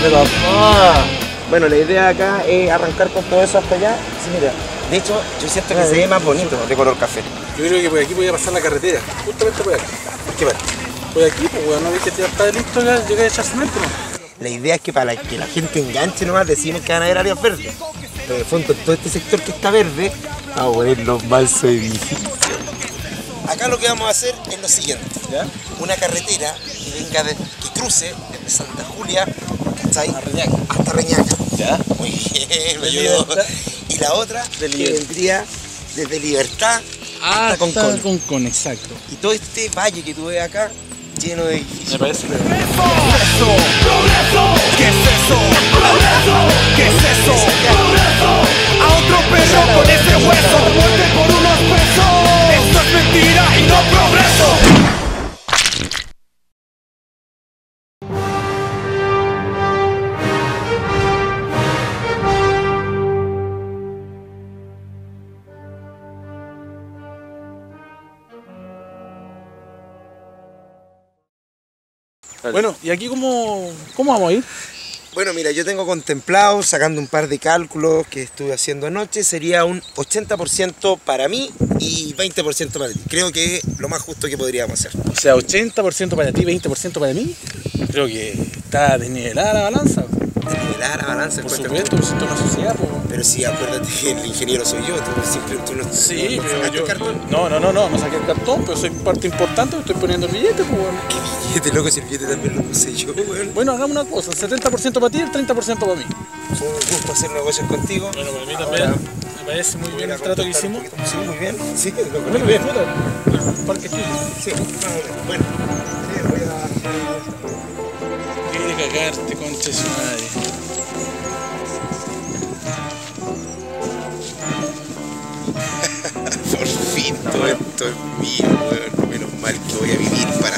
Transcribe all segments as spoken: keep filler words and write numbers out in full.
de los dos. Bueno, la idea acá es arrancar con todo eso hasta allá. Sí, mira. De hecho, yo siento que se ve más bonito de color café. Yo creo que por aquí voy a pasar la carretera. Justamente por aquí. ¿Por qué parte? Por aquí, pues weón, no ves que ya está listo, ya llega a echar cemento, ¿no? La idea es que para que la gente enganche nomás decimos que van a haber áreas verdes. Pero de fondo, todo este sector que está verde, vamos a poner los mansos edificios. Acá lo que vamos a hacer es lo siguiente. ¿Ya? Una carretera que venga de, que cruce desde Santa Julia, ¿cachai? A Reñaca. Hasta Reñaca. ¿Ya? Muy bien, me ayudó. Y la otra que vendría desde Libertad ah, hasta Concón. Concón, exacto. Y todo este valle que tú ves acá, lleno de edificios. Me parece. Progreso, progreso, ¿qué es eso? Progreso, ¿qué es eso? Progreso, a otro perro con ese hueso, muerte por unos pesos. Esto es mentira y no progreso. Bueno, ¿y aquí cómo, cómo vamos a ir? Bueno, mira, yo tengo contemplado, sacando un par de cálculos que estuve haciendo anoche, sería un ochenta por ciento para mí y veinte por ciento para ti. Creo que es lo más justo que podríamos hacer. O sea, ochenta por ciento para ti, veinte por ciento para mí. Creo que está desnivelada la balanza. Desnivelar la balanza. Por supuesto, pues esto es una sociedad, pues. Pero sí, acuérdate que el ingeniero soy yo, tú siempre tú no, sí, no, no pero yo, el cartón. No, no, no, no, no saqué el cartón, pero soy parte importante, estoy poniendo el billete, pues bueno. ¿Qué billete, loco? Si el billete también lo puse yo, weón. Bueno, hagamos una cosa, el setenta por ciento para ti y el treinta por ciento para mí. Fue un gusto hacer negocios contigo. Bueno, para mí también. Ahora, me parece muy bien el trato que hicimos. Sí, muy bien. Sí, lo Bueno, conozco bien. bien. Parque Chile. Sí, bueno. Sí, voy a... Quiere cagarte, concha de su madre. Por fin todo esto es mío, weón. Menos mal que voy a vivir para...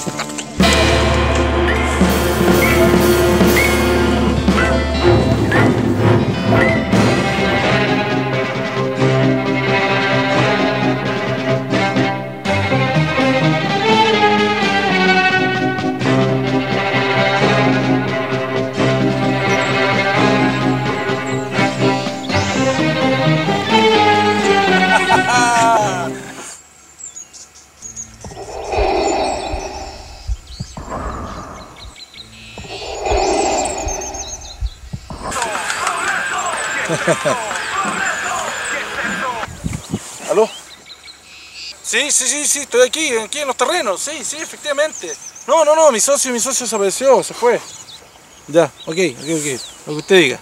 ¿Aló? Sí, sí, sí, sí, estoy aquí, aquí en los terrenos, sí, sí, efectivamente. No, no, no, mi socio, mi socio desapareció, se fue. Ya, ok, ok, ok, lo que usted diga.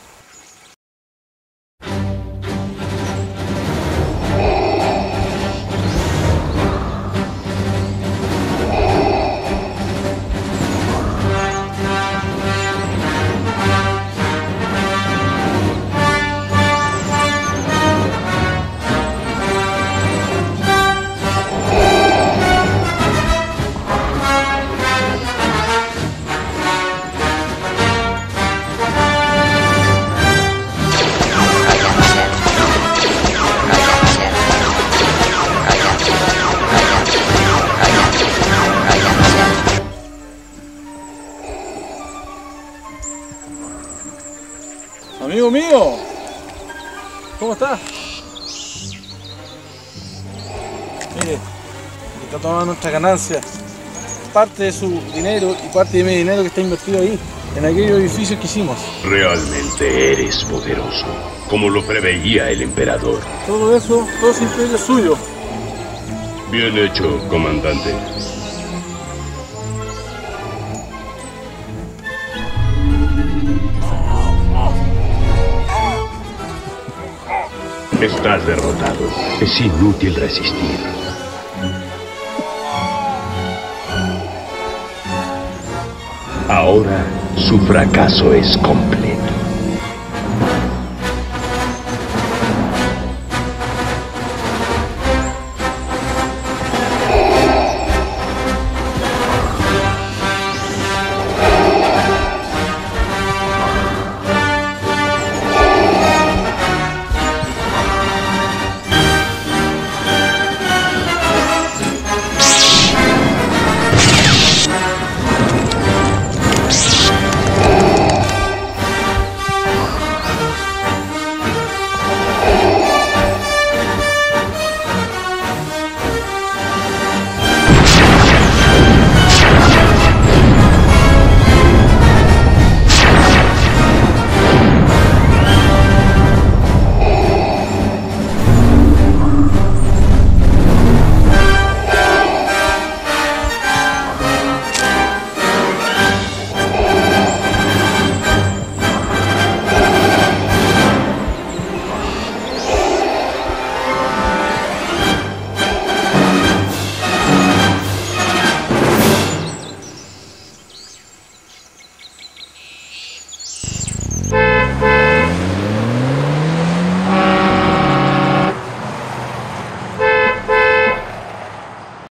Amigo mío, ¿cómo está? Mire, está tomando nuestra ganancia, parte de su dinero y parte de mi dinero que está invertido ahí, en aquellos edificios que hicimos. Realmente eres poderoso, como lo preveía el emperador. Todo eso, todo ese imperio es suyo. Bien hecho, comandante. Estás derrotado. Es inútil resistir. Ahora su fracaso es completo.